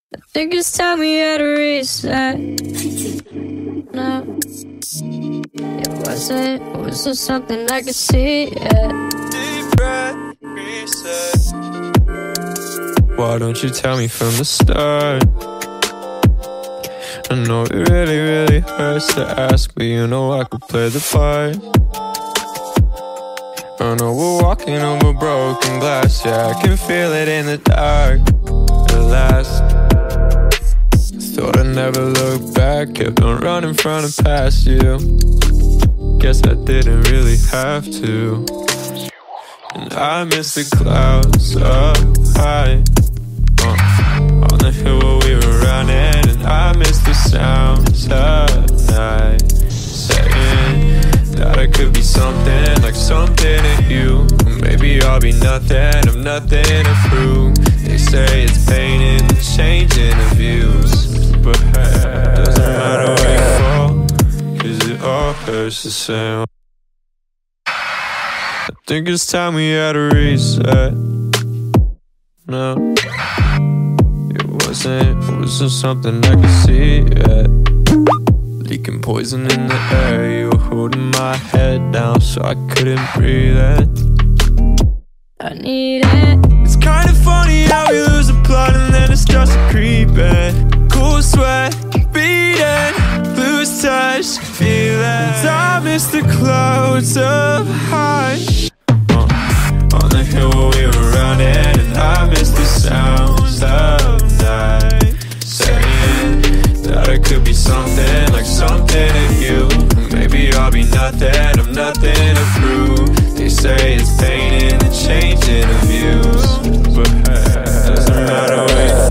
I think it's time we had a reset. No, it wasn't something I could see. Deep breath, reset. Why don't you tell me from the start? I know it really, really hurts to ask, but you know I could play the part. I know we're walking over broken glass, yeah, I can feel it in the dark. At last, thought I'd never look back, kept on running from and past you. Guess I didn't really have to. And I miss the clouds up high, on the hill where we were running. And I miss the sounds of night, saying that I could be something, like something to you. Maybe I'll be nothing, I'm nothing to prove. They say it's pain in the changing of views, but hey, doesn't matter where you fall, 'cause it all hurts the same. I think it's time we had a reset. No, it wasn't something I could see yet. Leaking poison in the air, you were holding my head down so I couldn't breathe it. I need it. It's kind of funny how we lose the plot and then it's just creeping. Cool sweat, beating, lose touch, feelings. I miss the clouds up high, on the hill where we were running. And I miss the sounds of night, saying that I could be something, like something to you. Maybe I'll be nothing, I'm nothing to prove. They say it's pain in the changing of views, but hey, doesn't matter where.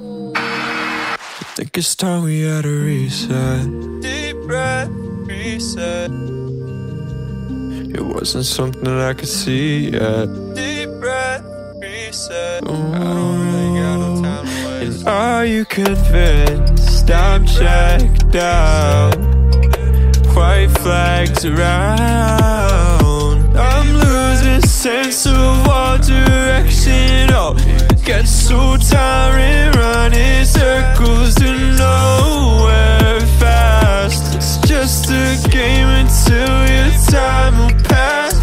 I think it's time we had a reset. Deep breath, reset. It wasn't something I could see yet. Deep breath, reset. Ooh. I don't really got no time to waste. And are you convinced I'm checked out? White flags around, I'm losing sense of all direction. Oh, it gets so tiring running circles to nowhere fast. It's just a game until your time will pass.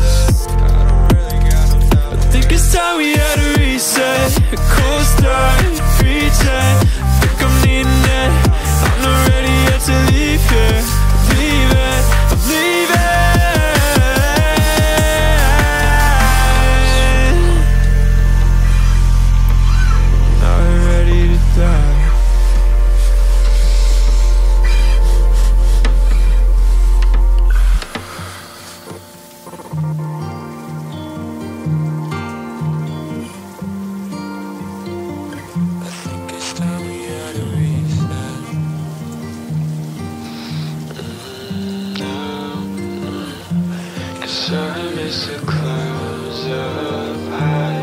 I think it's time we had a reset, a cold start, pretend. Think I'm needing it, I'm not ready yet to leave here. I'm leaving. Not ready to die. I think it's time we had a reset. 'Cause I miss the clouds up high,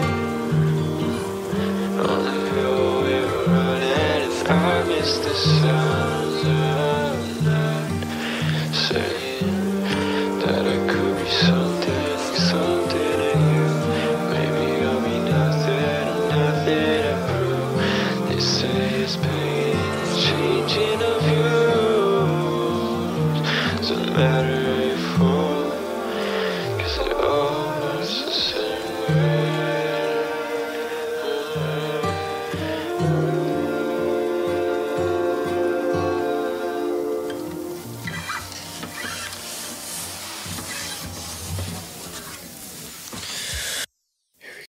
on the hill we were running. And I miss the sounds of night, saying that I could be something, like something to you. Maybe I'll be nothing, I'm nothing to prove. They say it's pain, changing of views. Doesn't matter